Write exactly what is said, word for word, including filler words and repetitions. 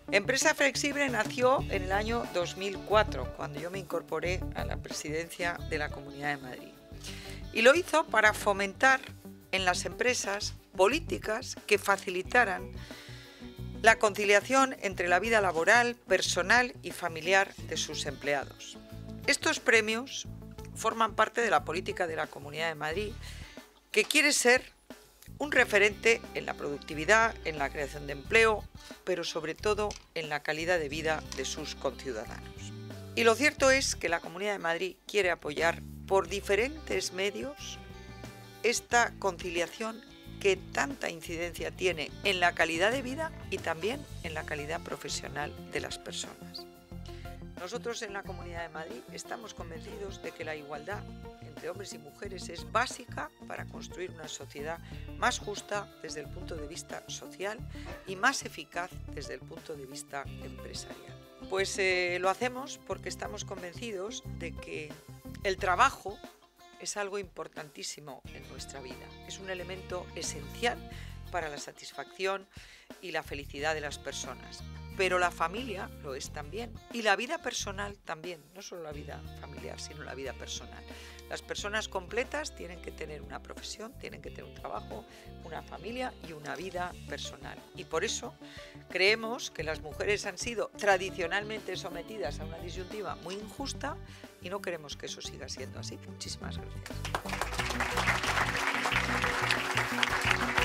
Empresa Flexible nació en el año dos mil cuatro, cuando yo me incorporé a la presidencia de la Comunidad de Madrid. Y lo hizo para fomentar en las empresas políticas que facilitaran la conciliación entre la vida laboral, personal y familiar de sus empleados. Estos premios forman parte de la política de la Comunidad de Madrid, que quiere ser un referente en la productividad, en la creación de empleo, pero sobre todo en la calidad de vida de sus conciudadanos. Y lo cierto es que la Comunidad de Madrid quiere apoyar por diferentes medios esta conciliación que tanta incidencia tiene en la calidad de vida y también en la calidad profesional de las personas. Nosotros en la Comunidad de Madrid estamos convencidos de que la igualdad entre hombres y mujeres es básica para construir una sociedad más justa desde el punto de vista social y más eficaz desde el punto de vista empresarial. Pues eh, lo hacemos porque estamos convencidos de que el trabajo es algo importantísimo en nuestra vida, es un elemento esencial para la satisfacción y la felicidad de las personas. Pero la familia lo es también, y la vida personal también, no solo la vida familiar, sino la vida personal. Las personas completas tienen que tener una profesión, tienen que tener un trabajo, una familia y una vida personal. Y por eso creemos que las mujeres han sido tradicionalmente sometidas a una disyuntiva muy injusta y no queremos que eso siga siendo así. Muchísimas gracias.